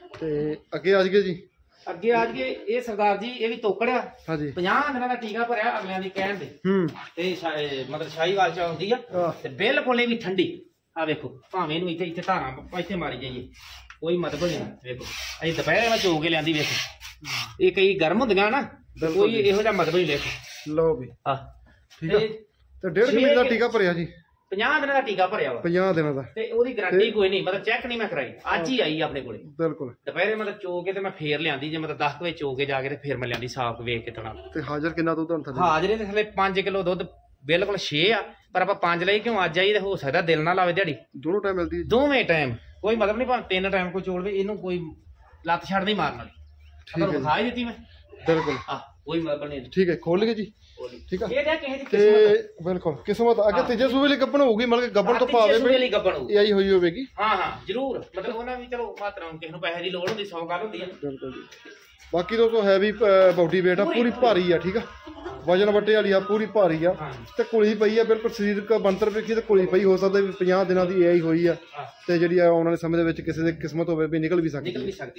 ਤੇ ਅੱਗੇ ਆ ਜਗੇ ਜੀ ਅੱਗੇ ਆ ਜਗੇ ਇਹ ਸਰਦਾਰ ਜੀ ਇਹ ਵੀ ਤੋਕੜਿਆ ਹਾਂਜੀ 50 ਦਿਨਾਂ ਦਾ ਟੀਕਾ ਭਰਿਆ ਅਗਲਿਆਂ ਦੀ ਕਹਿਣ ਦੇ ਤੇ ਮਤਲਬ ਸ਼ਾਹੀਵਾਲ ਚ ਆਉਂਦੀ ਆ ਤੇ ਬਿਲਕੁਲ ਇਹ ਵੀ ਠੰਡੀ ਆ ਵੇਖੋ ਭਾਵੇਂ ਇਹਨੂੰ ਇੱਥੇ ਧਾਰਾਂ ਇੱਥੇ ਮਾਰੀ ਜਾਈਏ ਕੋਈ ਮਤਲਬ ਨਹੀਂ ਵੇਖੋ ਅਸੀਂ ਦੁਪਹਿਰੇ ਮੈਂ ਚੋ ਕੇ ਲਿਆਂਦੀ ਵੇਖੋ ਇਹ ਕਈ ਗਰਮ ਹੁੰਦੀਆਂ ਨਾ ਕੋਈ ਇਹੋ ਜਿਹਾ ਮਤਲਬ ਨਹੀਂ ਵੇਖੋ ਲਓ ਵੀ ਠੀਕ ਹੈ ਤੇ 1.5 ਮਹੀਨੇ ਦਾ ਟੀਕਾ ਭਰਿਆ ਜੀ 50 ਦਿਨਾਂ ਦਾ ਟੀਕਾ ਭਰਿਆ ਵਾ 50 ਦਿਨਾਂ ਦਾ ਤੇ ਉਹਦੀ ਗਾਰੰਟੀ ਕੋਈ ਨਹੀਂ ਮਤਲਬ ਚੈੱਕ ਨਹੀਂ ਮੈਂ ਕਰਾਈ ਅੱਜ ਹੀ ਆਈ ਆਪਣੇ ਕੋਲੇ ਬਿਲਕੁਲ ਦੁਪਹਿਰੇ ਮਤਲਬ ਚੋ ਕੇ ਤੇ ਮੈਂ ਫੇਰ ਲਿਆਂਦੀ ਜੇ ਮਤਲਬ 10 ਵਜੇ ਚੋ ਕੇ ਜਾ ਕੇ ਤੇ ਫੇਰ ਮੈਂ ਲਿਆਂਦੀ ਸਾਫ਼ ਵੇਖ ਕੇ ਤਣਾ ਤੇ ਹਾਜ਼ਰ ਕਿੰਨਾ ਦੁੱਧ ਹੁਣ ਥੱਲੇ ਹਾਜ਼ਰ ਇਹਦੇ ਥੱਲੇ 5 ਕਿਲੋ ਦੁੱਧ ਬਿਲਕੁਲ 6 ਆ ਪਰ ਆਪਾਂ 5 ਲਈ ਕਿਉਂ ਅੱਜ ਆਈ ਤੇ ਹੋ ਸਕਦਾ ਦਿਲ ਨਾ ਲਾਵੇ ਦਿਹਾੜੀ ਦੋਨੋਂ ਟਾਈਮ ਮਿਲਦੀ ਦੋਵੇਂ ਟਾਈਮ ਕੋਈ ਮਤਲਬ ਨਹੀਂ ਭਾਵੇਂ 3 ਟਾਈਮ ਕੋਈ ਚੋਲ ਵੀ ਇਹਨੂੰ ਕੋਈ ਲੱਤ ਛੱਡ ਨਹੀਂ ਮਾਰਨ ਵਾਲੀ ਆਪਾਂ ਵਿਖਾ ਹੀ ਦਿੱਤੀ ਮੈਂ ਬਿਲਕੁਲ ਕੋਈ ਮਤਲਬ ਨਹੀਂ ਠੀਕ ਹੈ ਖੋਲ ਲਈਏ ਜੀ ਠੀਕ ਆ ਇਹ ਤਾਂ ਕਿਸੇ ਦੀ ਕਿਸਮਤ ਬਿਲਕੁਲ ਕਿਸਮਤ ਅੱਗੇ ਤੀਜੇ ਸੂਬੇ ਲਈ ਗੱਬਣ ਹੋਊਗੀ ਮਤਲਬ ਕਿ ਗੱਬਣ ਤੋਂ ਭਾਵੇਂ ਇਹ ਆਈ ਹੋਈ ਹੋਵੇਗੀ ਹਾਂ ਜ਼ਰੂਰ ਮਤਲਬ ਉਹਨਾਂ ਵੀ ਚਲੋ ਮਾਤਰਾ ਕਿਸੇ ਨੂੰ ਪੈਸੇ ਦੀ ਲੋੜ ਹੁੰਦੀ 100 ਗੱਲ ਹੁੰਦੀ ਆ ਬਿਲਕੁਲ ਜੀ। ਬਾਕੀ ਦੋਸਤੋ ਹੈਵੀ ਬਾਡੀ ਵੇਟ ਆ ਪੂਰੀ ਭਾਰੀ ਆ ਠੀਕ ਆ ਵਜਨ ਵੱਟੇ ਵਾਲੀ ਆ ਪੂਰੀ ਭਾਰੀ ਆ ਤੇ ਕੁਲੀ ਪਈ ਆ ਬਿਲਕੁਲ ਸਰੀਰਕ ਬੰਤਰ ਵੇਖੀ ਤੇ ਕੁਲੀ ਪਈ ਹੋ ਸਕਦਾ ਵੀ 50 ਦਿਨਾਂ ਦੀ ਆਈ ਹੋਈ ਆ ਤੇ ਜਿਹੜੀ ਆਉਣ ਵਾਲੇ ਸਮੇਂ ਦੇ ਵਿੱਚ ਕਿਸੇ ਦੀ ਕਿਸਮਤ ਹੋਵੇ ਵੀ ਨਿਕਲ ਵੀ ਸਕਦੀ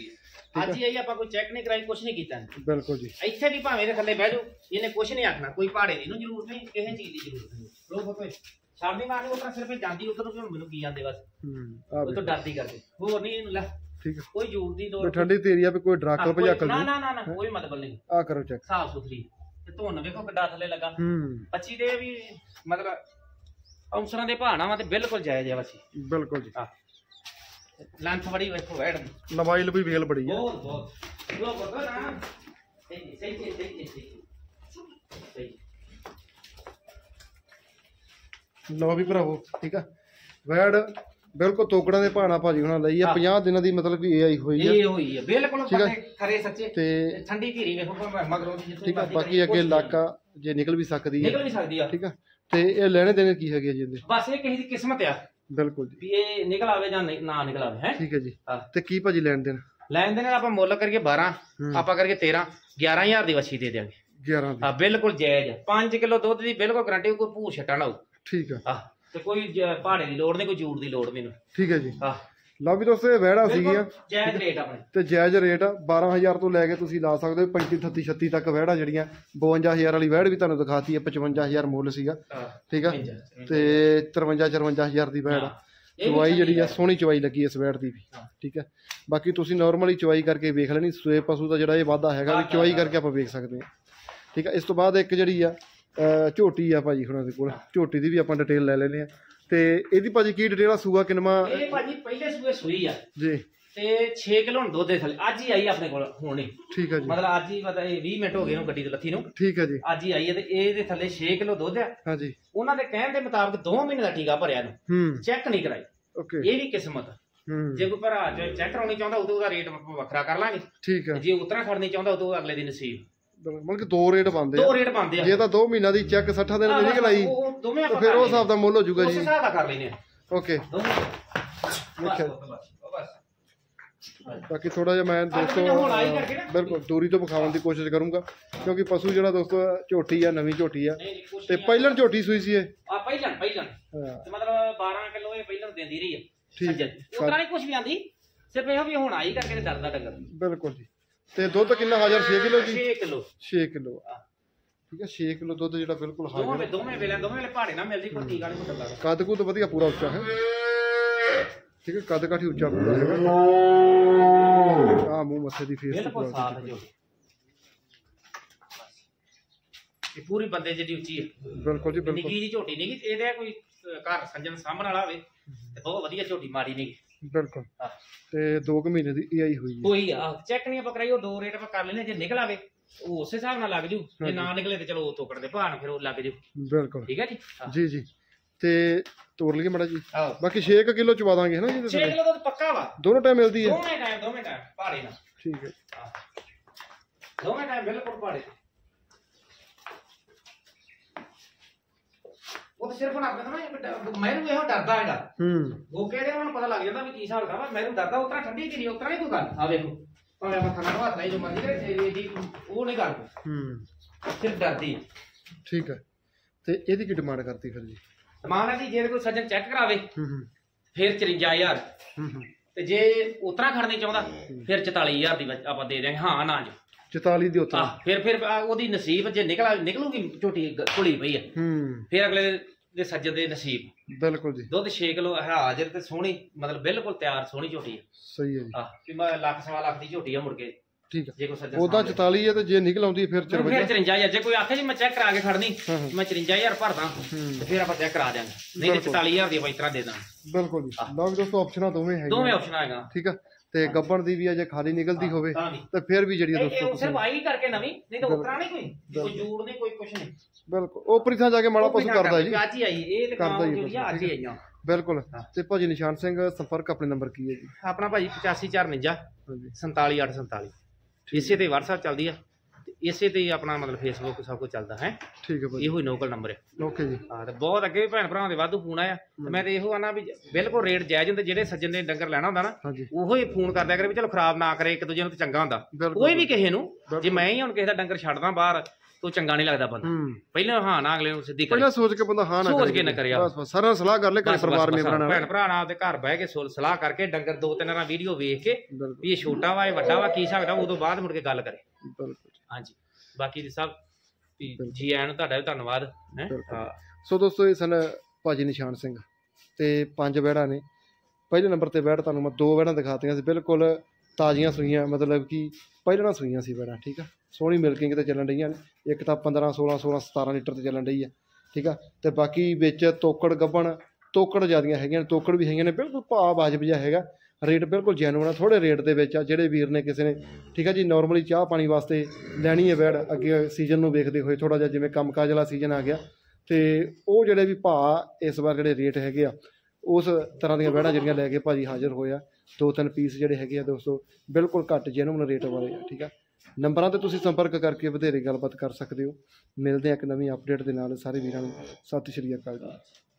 ਹੈ ਅੱਜ ਹੀ ਆਈ ਆਪਾਂ ਕੋਈ ਚੈੱਕ ਨਹੀਂ ਕਰਾਈ ਕੁਝ ਨਹੀਂ ਕੀਤਾ ਬਿਲਕੁਲ ਜੀ। ਇੱਥੇ ਵੀ ਭਾਵੇਂ ਦੇ ਥੱਲੇ ਬਹਿ ਜਾਓ ਇਹਨੇ ਕੁਝ ਨਹੀਂ ਆਖਣਾ ਕੋਈ ਪਹਾੜੇ ਦੀ ਨੂੰ ਜ਼ਰੂਰਤ ਨਹੀਂ ਕਿਸੇ ਚੀਜ਼ ਦੀ ਜ਼ਰੂਰਤ ਨਹੀਂ ਲੋਕ ਕੋਈ ਸ਼ਾਮੀ ਮਾਰਨੀ ਉਤਰਾ ਸਿਰਫ ਜਾਂਦੀ ਉਧਰ ਨੂੰ ਮੈਨੂੰ ਕੀ ਜਾਂਦੇ ਬਸ ਉਹ ਤੋਂ ਡਰਦੀ ਕਰਦੇ ਹੋਰ ਨਹੀਂ ਇਹਨੂੰ ਲੈ ਠੀਕ ਹੈ ਕੋਈ ਜ਼ਰੂਰ ਦੀ ਲੋੜ ਠੰਡੀ ਤੇਰੀ ਆ ਵੀ ਕੋਈ ਡਰਾਕਲ ਭਜਾਕਲ ਨਾ ਨਾ ਨਾ ਕੋਈ ਮਤਲਬ ਨਹੀਂ ਆ ਕਰੋ ਚੈੱਕ ਸਾਫ ਸੁਥਰੀ ਤੇ ਧੁੰਨ ਵੇਖੋ ਕਿੱਡਾ ਥੱਲੇ ਲੱਗਾ 25 ਦੇ ਵੀ ਮਤਲਬ ਔਂਸਰਾਂ ਦੇ ਭਾਣਾ ਵਾ ਤੇ ਬਿਲਕੁਲ ਜਾਇਜ਼ ਆ ਵਸੀ ਬਿਲਕੁਲ ਜੀ। ਲੈਂਥ ਬੜੀ ਵੇਖੋ ਵੈੜ ਦੀ ਲੰਬਾਈ ਵੀ ਵੇਲ ਬੜੀ ਆ ਬਹੁਤ ਬਹੁਤ ਲੋ ਬਗਾ ਨਾ ਸਹੀ ਲਓ ਵੀ ਭਰਾਵੋ ਠੀਕ ਆ ਵੈੜ ਬਿਲਕੁਲ ਤੋਕੜਾਂ ਦੇ ਭਾਣਾ ਭਾਜੀ ਹੁਣਾਂ ਲਈ ਆ 50 ਦਿਨਾਂ ਦੀ ਮਤਲਬ ਕਿ ਇਹ ਆਈ ਹੋਈ ਆ ਇਹ ਹੋਈ ਆ ਬਿਲਕੁਲ ਖਰੇ ਸੱਚੇ ਤੇ ਠੰਡੀ ਧੀਰੀ ਵੇਖੋ ਮਗਰੋਂ ਠੀਕ ਆ ਬਾਕੀ ਅੱਗੇ ਇਲਾਕਾ ਜੇ ਨਿਕਲ ਵੀ ਸਕਦੀ ਆ ਠੀਕ ਆ ਤੇ ਇਹ ਲੈਣੇ ਦੇਣੇ ਕੀ ਹੈਗੇ ਜੀ ਇਹਦੇ ਬਸ ਇਹ ਕਿਸੇ ਦੀ ਕਿਸਮਤ ਆ ਬਿਲਕੁਲ ਜੀ ਵੀ ਇਹ ਨਿਕਲ ਆਵੇ ਜਾਂ ਨਾ ਨਿਕਲ ਆਵੇ ਹੈ ਠੀਕ ਹੈ ਜੀ। ਤੇ ਕੀ ਭਾਜੀ ਲੈਣ ਦੇਣ ਆਪਾਂ ਮੁੱਲ ਕਰਕੇ 12 ਆਪਾਂ ਕਰਕੇ 13 11000 ਦੀ ਵੱਛੀ ਦੇ ਦਿਆਂਗੇ 11 ਦੀ ਬਿਲਕੁਲ ਜਾਇਜ਼ 5 ਕਿਲੋ ਦੁੱਧ ਦੀ ਬਿਲਕੁਲ ਗਾਰੰਟੀ ਕੋਈ ਭੂਰ ਛੱਟਾ ਨਾ ਹੋਊ ਠੀਕ ਆ ਤੇ ਕੋਈ ਪਹਾੜੇ ਦੀ ਲੋੜ ਨਹੀਂ ਕੋਈ ਜੂੜ ਦੀ ਲੋੜ ਮੈਨੂੰ ਠੀਕ ਹੈ ਜੀ। ਲਓ ਵੀ ਦੋਸਤੋ ਇਹ ਵੈੜਾ ਸੀਗੀਆਂ ਜਾਇਜ਼ ਰੇਟ ਆਪਣੇ ਤੇ ਜਾਇਜ਼ ਰੇਟ 12000 ਤੋਂ ਲੈ ਕੇ ਤੁਸੀਂ ਲਾ ਸਕਦੇ ਹੋ 35 38 36 ਤੱਕ ਵੈੜਾ ਜਿਹੜੀਆਂ 52000 ਵਾਲੀ ਵੈੜ ਵੀ ਤੁਹਾਨੂੰ ਦਿਖਾਤੀ ਹੈ 55000 ਮੁੱਲ ਸੀਗਾ ਠੀਕ ਆ ਤੇ 53 54000 ਦੀ ਵੈੜ ਚਵਾਈ ਜਿਹੜੀ ਆ ਸੋਹਣੀ ਚਵਾਈ ਲੱਗੀ ਇਸ ਵੈੜ ਦੀ ਵੀ ਠੀਕ ਹੈ। ਬਾਕੀ ਤੁਸੀਂ ਨਾਰਮਲੀ ਚਵਾਈ ਕਰਕੇ ਵੇਖ ਲੈਣੀ ਸੂਏ ਪਸ਼ੂ ਦਾ ਜਿਹੜਾ ਇਹ ਵਾਧਾ ਹੈਗਾ ਵੀ ਚਵਾਈ ਕਰਕੇ ਆਪਾਂ ਵੇਖ ਸਕਦੇ ਹਾਂ ਠੀਕ ਹੈ। ਇਸ ਤੋਂ ਬਾਅਦ ਇੱਕ ਜਿਹੜੀ ਆ ਝੋਟੀ ਆ ਭਾਜੀ ਹੁਣਾਂ ਦੇ ਕੋਲ ਝੋਟੀ ਦੀ ਵੀ ਆਪਾਂ ਡਿਟੇਲ ਲੈ ਲੈਨੇ ਆ ਤੇ ਇਹਦੀ ਭਾਜੀ ਕੀ ਡਿਟੇਲ ਆ ਸੂਆ ਕਿਨਮਾ ਇਹ ਭਾਜੀ ਪਹਿਲੇ ਸੂਏ ਸੂਈ ਆ ਜੀ ਤੇ 6 ਕਿਲੋ ਹੁਣ ਦੁੱਧ ਦੇ ਥੱਲੇ ਅੱਜ ਹੀ ਆਈ ਆਪਣੇ ਕੋਲ ਹੁਣੇ। ਠੀਕ ਹੈ ਜੀ, ਮਤਲਬ ਅੱਜ ਹੀ ਮਤਲਬ 20 ਮਿੰਟ ਹੋ ਗਏ ਨੂੰ ਗੱਡੀ ਤੇ ਲੱਥੀ ਨੂੰ। ਠੀਕ ਹੈ ਜੀ, ਅੱਜ ਹੀ ਆਈ ਹੈ ਤੇ ਇਹਦੇ ਥੱਲੇ 6 ਕਿਲੋ ਦੁੱਧ ਆ। ਹਾਂਜੀ, ਉਹਨਾਂ ਦੇ ਕਹਿਣ ਦੇ ਮੁਤਾਬਕ 2 ਮਹੀਨੇ ਦਾ ਟੀਕਾ ਭਰਿਆ ਨੂੰ, ਚੈੱਕ ਨਹੀਂ ਕਰਾਈ। ਓਕੇ, ਇਹ ਵੀ ਕਿਸਮਤ। ਜੇ ਕੋਈ ਭਰਾ ਚੈੱਕ ਕਰਾਉਣੀ ਚਾਹੁੰਦਾ ਉਦੋਂ ਉਹਦਾ ਰੇਟ ਵੱਖਰਾ ਕਰ ਲਾਂਗੇ। ਠੀਕ ਹੈ, ਜੇ ਉਤਰਾ ਖੜਨੀ ਚਾਹੁੰਦਾ ਉਦੋਂ ਅਗਲੇ ਦੀ ਨਸੀਬ। ਮਤਲਬ ਕਿ 2 ਰੇਟ ਬਣਦੇ ਆ। 2 ਰੇਟ ਬਣਦੇ ਆ। ਜੇ ਤਾਂ 2 ਮਹੀਨਾ ਦੀ ਚੈੱਕ 60 ਦਿਨ ਦੀ ਨਿਕਲ ਆਈ ਉਹ ਦੋਵੇਂ ਆਪਾਂ ਫਿਰ ਉਹ ਹਿਸਾਬ ਦਾ ਮੁੱਲ ਹੋ ਜਾਊਗਾ ਉਸ ਜੀ। ਹਿਸਾਬ ਦਾ ਕਰ ਲੈਨੇ ਆ। ਓਕੇ, ਬਸ ਬਾਕੀ ਥੋੜਾ ਜਿਹਾ ਮੈਂ ਦੋਸਤੋ ਬਿਲਕੁਲ ਦੂਰੀ ਤੋਂ ਵਿਖਾਉਣ ਦੀ ਕੋਸ਼ਿਸ਼ ਕਰੂੰਗਾ ਕਿਉਂਕਿ ਪਸ਼ੂ ਜਿਹੜਾ ਦੋਸਤੋ ਝੋਟੀ ਆ, ਨਵੀਂ ਝੋਟੀ ਆ ਤੇ ਪਹਿਲਾਂ ਝੋਟੀ ਸੂਈ ਸੀ ਇਹ। ਆ ਪਹਿਲਾਂ ਤੇ ਮਤਲਬ 12 ਕਿਲੋ ਇਹ ਪਹਿਲਾਂ ਦਿੰਦੀ ਰਹੀ ਹੈ। ਠੀਕ ਹੈ, ਉਤਰਾ ਨਹੀਂ ਕੁਝ ਵੀ ਆਂਦੀ, ਸਿਰਫ ਇਹੋ ਵੀ ਹੁਣ ਆਈ ਕਰਕੇ ਡਰਦਾ ਡੰਗਰ। ਬਿਲਕੁਲ ਜੀ। ਤੇ ਦੁੱਧ ਕਿੰਨਾ ਹਾਜ਼ਰ? 6 ਕਿਲੋ ਜੀ। 6 ਕਿਲੋ 6 ਕਿਲੋ ਠੀਕ ਹੈ, 6 ਕਿਲੋ ਦੁੱਧ ਜਿਹੜਾ ਬਿਲਕੁਲ ਹਾਜ਼ਰ। ਦੋਵੇਂ ਵੇਲੇ ਭਾੜੇ ਨਾਲ ਮਿਲਦੀ, ਕੋਈ ਟੀਕਾ ਨਹੀਂ ਹੁੰਦਾ। ਕੱਦ ਕੁੱਦ ਵਧੀਆ ਪੂਰਾ ਉੱਚਾ ਹੈ। ਠੀਕ ਹੈ, ਕੱਦ ਕਾਠੀ ਉੱਚਾ ਪੂਰਾ ਹੈਗਾ। ਆ ਮੂੰਹ ਮੱਥੇ ਦੀ ਫੇਸ ਬਿਲਕੁਲ ਸਾਫ ਹੈ। ਇਹ ਪੂਰੀ ਬੰਦੇ ਜਿਹੜੀ ਉੱਚੀ ਹੈ। ਬਿਲਕੁਲ ਜੀ, ਬਿਲਕੁਲ। ਨਿੱਕੀ ਜੀ ਝੋਟੀ ਨਹੀਂ, ਇਹਦੇ ਕੋਈ ਘਰ ਸੰਜਨ ਸਾਹਮਣ ਵਾਲਾ ਹੋਵੇ ਤੇ ਬਹੁਤ ਵਧੀਆ ਝੋਟੀ, ਮਾੜੀ ਨਹੀਂ। ਬਿਲਕੁਲ। ਤੇ 2 ਮਹੀਨੇ ਦੀ ਏਆਈ ਹੋਈ ਹੈ। ਕੋਈ ਆ ਚੈੱਕ ਨਹੀਂ ਆਪਾਂ ਕਰਾਈ, ਉਹ 2 ਰੇਟ ਆਪਾਂ ਕਰ ਲੈਨੇ। ਜੇ ਨਿਕਲ ਆਵੇ ਉਹ ਉਸੇ ਹਿਸਾਬ ਨਾਲ ਲੱਗ ਜੂ, ਜੇ ਨਾ ਨਿਕਲੇ ਤੇ ਚਲੋ ਉਹ ਤੋਕੜ ਦੇ ਭਾਣ ਫਿਰ ਉਹ ਲੱਗ ਜੂ। ਬਿਲਕੁਲ, ਠੀਕ ਹੈ ਜੀ। ਜੀ ਜੀ। ਤੇ ਤੋੜ ਲਈਏ ਮਾੜਾ ਜੀ। ਬਾਕੀ 6 ਕਿਲੋ ਚਵਾ ਦਾਂਗੇ ਹੈ ਨਾ ਜੀ। 6 ਕਿਲੋ ਦੁੱਧ ਪੱਕਾ ਵਾ, ਦੋਨੋਂ ਟਾਈਮ ਮਿਲਦੀ ਹੈ। ਦੋਵੇਂ ਟਾਈਮ ਭਾੜੇ ਨਾਲ। ਠੀਕ ਹੈ, ਦੋਵੇਂ ਟਾਈਮ ਬਿਲਕੁਲ ਭਾੜੇ। ਉਹ ਤਾਂ ਸਿਰਫ ਆਪਣੇ ਤੋਂ ਨਾ ਮੈਨੂੰ ਇਹੋ ਡਰਦਾ ਹੈਗਾ। ਉਹ ਕਹਿੰਦੇ ਉਹਨਾਂ ਨੂੰ ਪਤਾ ਲੱਗ ਜਾਂਦਾ ਵੀ ਕੀ ਹਿਸਾਬ ਦਾ। ਮੈਨੂੰ ਡਰਦਾ ਉਤਰਾ ਠੰਡੀ ਕਿ ਨਹੀਂ, ਉਤਰਾ ਨਹੀਂ ਕੋਈ ਗੱਲ। ਆ ਵੇਖੋ ਭਾਵੇਂ ਆਪਾਂ ਖਾਣਾ ਹੱਥ ਨਹੀਂ ਜੋ ਮਰਜ਼ੀ ਕਰੇ, ਉਹ ਨਹੀਂ ਕਰਦੇ, ਸਿਰਫ ਡਰਦੀ ਹੈ। ਠੀਕ ਹੈ। ਤੇ ਇਹਦੀ ਕੀ ਡਿਮਾਂਡ ਕਰਤੀ ਫਿਰ ਜੀ? ਡਿਮਾਂਡ ਹੈ ਜੀ ਜੇ ਕੋਈ ਸੱਜਣ ਚੈੱਕ ਕਰਾਵੇ ਫਿਰ 54000, ਤੇ ਜੇ ਉਤਰਾ ਖੜਨੀ ਚਾਹੁੰਦਾ ਫਿਰ 44000 ਦੀ ਆਪਾਂ ਦੇ ਦਿਆਂਗੇ। ਹਾਂ ਨਾ ਜੀ 44 ਦੀ ਉਤਰਾ। ਫਿਰ ਉਹਦੀ ਨਸੀਬ ਜੇ ਨਿਕਲੂਗੀ ਝੋਟੀ ਘੁਲੀ ਪਈ ਹੈ ਫਿਰ ਅਗਲੇ ਦੇ ਸੱਜਣ ਦੇ ਨਸੀਬ। ਬਿਲਕੁਲ ਜੀ। ਦੁੱਧ 6 ਕਿਲੋ ਹਾਜ਼ਰ ਤੇ ਸੋਹਣੀ, ਮਤਲਬ ਬਿਲਕੁਲ ਤਿਆਰ ਸੋਹਣੀ ਝੋਟੀ ਹੈ। ਸਹੀ ਹੈ ਜੀ। ਕਿ ਮੈਂ ਲੱਖ ਸਵਾ ਲੱਖ ਦੀ ਝੋਟੀ ਆ ਮੁੜ ਕੇ। ਠੀਕ ਹੈ। ਜੇ ਕੋਈ ਸੱਜਣ ਉਹਦਾ 44 ਹੈ ਤੇ ਜੇ ਨਿਕਲ ਆਉਂਦੀ ਫਿਰ 54। ਜੇ ਕੋਈ ਆਖੇ ਜੀ ਮੈਂ ਚੈੱਕ ਕਰਾ ਕੇ ਖੜਨੀ, ਮੈਂ 54000 ਭਰਦਾ ਤੇ ਫਿਰ ਆਪਾਂ ਚੈੱਕ ਕਰਾ ਦਿਆਂਗੇ, ਨਹੀਂ ਤੇ 44000 ਦੀ ਆਪਾਂ ਇਸ ਤਰ੍ਹਾਂ ਦੇ ਦਾਂਗੇ। ਬਿਲਕੁਲ ਜੀ। ਲਓ ਦੋਸਤੋ ਆਪਸ਼ਨਾਂ ਦੋਵੇਂ ਹੈਗੀਆਂ, ਦੋਵੇਂ ਆਪਸ਼ਨ ਹੈਗਾ। ਠੀਕ ਆ। ਤੇ ਗੱਬਣ ਦੀ ਵੀ ਆ ਜੇ ਖਾਲੀ ਨਿਕਲਦੀ ਹੋਵੇ ਤੇ ਫਿਰ ਵੀ ਜਿਹੜੀ ਦੋਸਤੋ ਸਿਰਫ ਆਈ ਕਰਕੇ ਨਵੀਂ, ਨਹੀਂ ਤਾਂ ਉਤਰਾ ਨਹੀਂ ਕੋਈ ਜੂੜ ਨਹੀਂ, ਕੋਈ ਕੁਛ ਨਹੀਂ। ਬਿਲਕੁਲ ਉਪਰੀ ਥਾਂ ਜਾ ਕੇ ਮਾੜਾ ਪਸ਼ੂ ਕਰਦਾ ਜੀ। ਅੱਜ ਹੀ ਆਈ ਇਹ ਤੇ ਕੰਮ ਜਿਹੜੀ ਅੱਜ ਹੀ ਆਈਆਂ। ਬਿਲਕੁਲ। ਤੇ ਭਾਜੀ ਨਿਸ਼ਾਨ ਸਿੰਘ ਸੰਪਰਕ ਆਪਣੇ ਨੰਬਰ ਕੀ ਹੈ ਜੀ? ਆਪਣਾ ਭਾਜੀ 85449 47847। ਇਸੇ ਤੇ WhatsApp ਚੱਲਦੀ ਆ, ਇਸੇ ਤੇ ਆਪਣਾ ਮਤਲਬ Facebook ਸਭ ਕੁਝ ਚੱਲਦਾ ਹੈ। ਠੀਕ ਹੈ ਭਾਜੀ, ਇਹੋ ਹੀ ਨੋਕਲ ਨੰਬਰ ਹੈ। ਓਕੇ ਜੀ। ਹਾਂ ਤੇ ਬਹੁਤ ਅੱਗੇ ਵੀ ਭੈਣ ਭਰਾਵਾਂ ਦੇ ਵਾਧੂ ਫੋਨ ਆਇਆ, ਤੇ ਮੈਂ ਤੇ ਇਹੋ ਆਨਾ ਵੀ ਬਿਲਕੁਲ ਰੇਟ ਜਾਇਜ਼ ਹੁੰਦੇ। ਜਿਹੜੇ ਸੱਜਣ ਨੇ ਡੰਗਰ ਲੈਣਾ ਹੁੰਦਾ ਨਾ ਉਹੋ ਹੀ ਫੋਨ ਕਰਦਿਆ ਕਰੇ ਵੀ ਚਲੋ ਖਰਾਬ ਨਾ ਕਰੇ, ਇੱਕ ਦੂਜੇ ਨੂੰ ਤੇ ਚੰਗਾ ਹੁੰਦਾ। ਕੋਈ ਵੀ ਕਿਸੇ ਨੂੰ, ਜੇ ਮੈਂ ਹੀ ਹੁਣ ਕਿਸੇ ਦਾ ਡੰਗਰ ਛੱਡਦਾ ਬਾਹਰ ਤੋ ਚੰਗਾ ਨਹੀਂ ਲੱਗਦਾ ਬੰਦਾ। ਪਹਿਲਾਂ ਹਾਂ ਨਾ ਅਗਲੇ ਨੂੰ ਸਿੱਧੀ ਕਰੇ, ਪਹਿਲਾਂ ਸੋਚ ਕੇ ਬੰਦਾ ਹਾਂ ਨਾ ਸੋਚ ਕੇ ਨਾ ਕਰਿਆ। ਬਸ ਬਸ ਸਾਰਾ ਸਲਾਹ ਕਰ ਲੈ ਘਰ ਪਰਿਵਾਰ ਮੇਰਾ ਨਾਲ, ਭੈਣ ਭਰਾ ਨਾਲ ਤੇ ਘਰ ਬਹਿ ਕੇ ਸਲਾਹ ਕਰਕੇ ਡੰਗਰ 2-3 ਰਾਂ ਵੀਡੀਓ ਵੇਖ ਕੇ ਵੀ ਇਹ ਛੋਟਾ ਵਾ ਇਹ ਵੱਡਾ ਵਾ ਕੀ ਸਕਦਾ, ਉਦੋਂ ਬਾਅਦ ਮੁੜ ਕੇ ਗੱਲ ਕਰੇ। ਬਿਲਕੁਲ ਹਾਂਜੀ। ਬਾਕੀ ਦੀ ਸਭ ਜੀ ਆਇਆਂ ਨੂੰ ਤੁਹਾਡਾ ਵੀ ਧੰਨਵਾਦ ਹੈ। ਸੋ ਦੋਸਤੋ ਇਹ ਸਨ ਭਾਜੀ ਨਿਸ਼ਾਨ ਸਿੰਘ ਤੇ 5 ਵਹਿੜਾਂ ਨੇ। ਪਹਿਲੇ ਨੰਬਰ ਤੇ ਵਹਿੜ ਤੁਹਾਨੂੰ ਮੈਂ 2 ਵਹਿੜਾਂ ਦਿਖਾਤੀਆਂ ਸੀ, ਬਿਲਕੁਲ ਤਾਜ਼ੀਆਂ ਸੂਈਆਂ, ਮਤਲਬ ਕਿ ਪਹਿਲਾਂ ਸੂਈਆਂ ਸੀ ਵਹਿੜਾਂ। ਠੀਕ ਆ, ਸੋਹਣੀ ਮਿਲਕਿੰਗ ਤੇ ਚੱਲਣ ਡਈਆਂ ਨੇ। ਇੱਕ ਤਾਂ 15, 16, 16, 17 ਲੀਟਰ ਤੇ ਚੱਲਣ ਡਈ ਆ। ਠੀਕ ਆ। ਤੇ ਬਾਕੀ ਵਿੱਚ ਤੋਕੜ ਗੱਭਣ, ਤੋਕੜ ਜ਼ਿਆਦੀਆਂ ਹੈਗੀਆਂ ਨੇ, ਤੋਕੜ ਵੀ ਹੈਗੀਆਂ ਨੇ। ਬਿਲਕੁਲ ਭਾਅ ਵਾਜਬ ਜਿਹਾ ਹੈਗਾ, ਰੇਟ ਬਿਲਕੁਲ ਜੈਨੂਨ ਆ, ਥੋੜੇ ਰੇਟ ਦੇ ਵਿੱਚ ਆ। ਜਿਹੜੇ ਵੀਰ ਨੇ ਕਿਸੇ ਨੇ ਠੀਕ ਆ ਜੀ ਨਾਰਮਲੀ ਚਾਹ ਪਾਣੀ ਵਾਸਤੇ ਲੈਣੀ ਹੈ ਵੈੜ, ਅੱਗੇ ਸੀਜ਼ਨ ਨੂੰ ਵੇਖਦੇ ਹੋਏ ਥੋੜਾ ਜਿਹਾ ਜਿਵੇਂ ਕੰਮਕਾਜ ਵਾਲਾ ਸੀਜ਼ਨ ਆ ਗਿਆ, ਤੇ ਉਹ ਜਿਹੜੇ ਵੀ ਭਾਅ ਇਸ ਵਾਰ ਜਿਹੜੇ ਰੇਟ ਹੈਗੇ ਆ ਉਸ ਤਰ੍ਹਾਂ ਦੀਆਂ ਵੈੜਾਂ ਜਿਹੜੀਆਂ ਲੈ ਕੇ ਭਾਜੀ ਹਾਜ਼ਰ ਹੋਏ ਆ। 2-3 ਪੀਸ ਜਿਹੜੇ ਹੈਗੇ ਆ ਦੋਸਤੋ ਬਿਲਕੁਲ ਘੱਟ ਜੈਨੂਨ ਰੇਟ ਵਾਲੇ ਆ। ਠੀਕ ਆ। ਨੰਬਰਾਂ ਤੇ ਤੁਸੀਂ ਸੰਪਰਕ ਕਰਕੇ ਵਧੇਰੇ ਗੱਲਬਾਤ ਕਰ ਸਕਦੇ ਹੋ। ਮਿਲਦੇ ਆ ਇੱਕ ਨਵੀਂ ਅਪਡੇਟ ਦੇ ਨਾਲ। ਸਾਰੇ ਵੀਰਾਂ ਨੂੰ ਸਤਿ ਸ਼੍ਰੀ ਅਕਾਲ ਜੀ।